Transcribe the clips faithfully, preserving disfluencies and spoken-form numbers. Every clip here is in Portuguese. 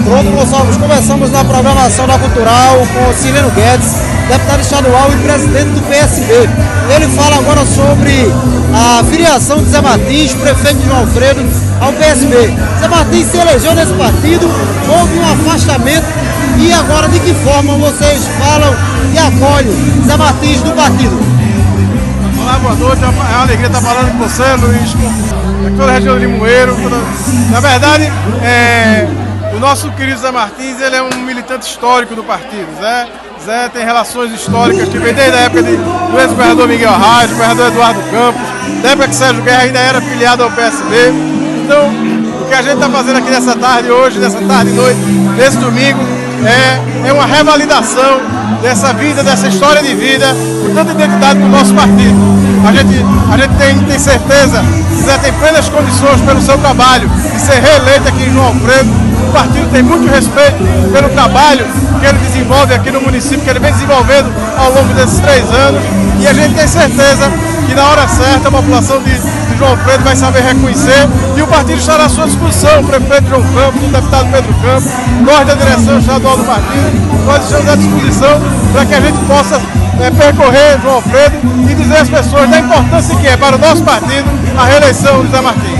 Pronto, Gonçalves, começamos na programação da Cultural com o Sileno Guedes, deputado estadual e presidente do P S B. Ele fala agora sobre a filiação de Zé Martins, prefeito de João Alfredo, ao P S B. Zé Martins se elegeu nesse partido, houve um afastamento e agora de que forma vocês falam e acolhem Zé Martins do partido? Olá, boa noite, é uma alegria estar falando com você, Luiz, com toda a região de Limoeiro. Toda... Na verdade, é... o nosso querido Zé Martins, ele é um militante histórico do partido. Zé, Zé tem relações históricas que vem desde a época de, do ex-governador Miguel Arraes, do governador Eduardo Campos, da época que Sérgio Guerra ainda era filiado ao P S B. Então, o que a gente está fazendo aqui nessa tarde hoje, nessa tarde e noite, nesse domingo, é, é uma revalidação dessa vida, dessa história de vida, com tanta identidade do nosso partido. A gente, a gente tem, tem certeza que Zé tem plenas condições pelo seu trabalho de ser reeleito aqui em João Alfredo. O partido tem muito respeito pelo trabalho que ele desenvolve aqui no município, que ele vem desenvolvendo ao longo desses três anos. E a gente tem certeza que na hora certa a população de, de João Alfredo vai saber reconhecer e o partido estará à sua disposição. O prefeito João Campos, o deputado Pedro Campos, nós da direção estadual do partido, nós estamos à disposição para que a gente possa é, percorrer João Alfredo e dizer às pessoas da importância que é para o nosso partido a reeleição de Zé Martins.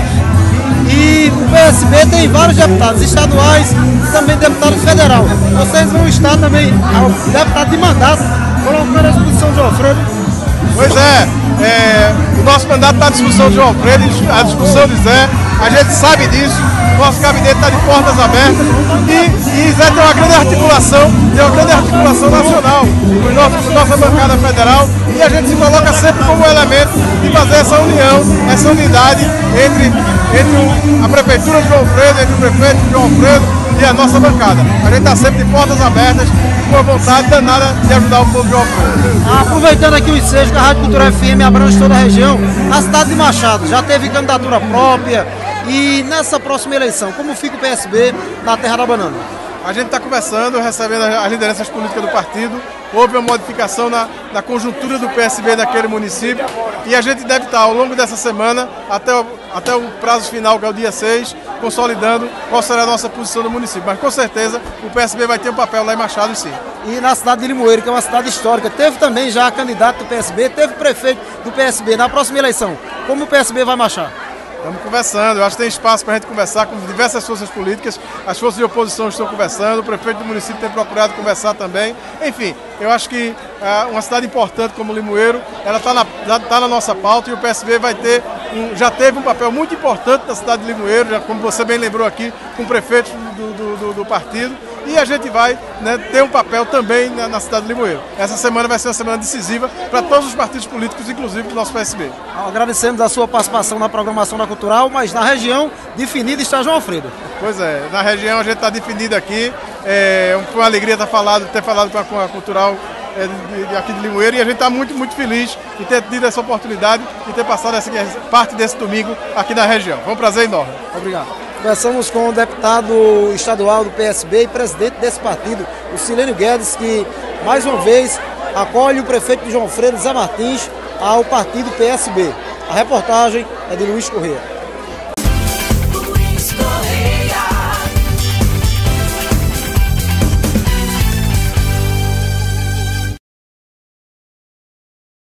E o P S B tem vários deputados estaduais e também deputado federal. Vocês vão estar também ao deputado de mandato colocando à disposição de João Alfredo. Pois é, é, o nosso mandato está à disposição de João Alfredo, à disposição de Zé, a gente sabe disso, nosso gabinete está de portas abertas e, e Zé tem uma grande articulação, tem uma grande articulação nacional com nossa, nossa bancada federal e a gente se coloca sempre como elemento de fazer essa união, essa unidade entre, entre a Prefeitura de João Alfredo, entre o prefeito de João Alfredo e a nossa bancada. A gente está sempre de portas abertas, com a vontade danada de ajudar o povo de João Alfredo. Aproveitando aqui o ensejo que a Rádio Cultural F M abrange toda a região, a cidade de Machado já teve candidatura própria e nessa próxima eleição, como fica o P S B na Terra da Banana? A gente está conversando, recebendo as lideranças políticas do partido, houve uma modificação na, na conjuntura do P S B naquele município e a gente deve estar ao longo dessa semana, até o, até o prazo final, que é o dia seis, consolidando qual será a nossa posição no município. Mas com certeza o P S B vai ter um papel lá em Machado, sim. E na cidade de Limoeiro, que é uma cidade histórica, teve também já candidato do P S B, teve prefeito do P S B na próxima eleição. Como o P S B vai marchar? Estamos conversando, eu acho que tem espaço para a gente conversar com diversas forças políticas, as forças de oposição estão conversando, o prefeito do município tem procurado conversar também. Enfim, eu acho que uh, uma cidade importante como Limoeiro, ela está na, tá na nossa pauta e o P S B vai ter, um, já teve um papel muito importante na cidade de Limoeiro, já, como você bem lembrou aqui, com o prefeito do, do, do, do partido. E a gente vai, né, ter um papel também na, na cidade de Limoeiro. Essa semana vai ser uma semana decisiva para todos os partidos políticos, inclusive do nosso P S B. Agradecemos a sua participação na programação da Cultural, mas na região definida está João Alfredo. Pois é, na região a gente está definido aqui. É uma alegria ter falado, ter falado com a, com a Cultural é, de, de, aqui de Limoeiro e a gente está muito, muito feliz de ter tido essa oportunidade e ter passado essa parte desse domingo aqui na região. Foi um prazer enorme. Obrigado. Conversamos com o deputado estadual do P S B e presidente desse partido, o Sileno Guedes, que mais uma vez acolhe o prefeito de João Alfredo, Zé Martins, ao partido P S B. A reportagem é de Luiz Corrêa.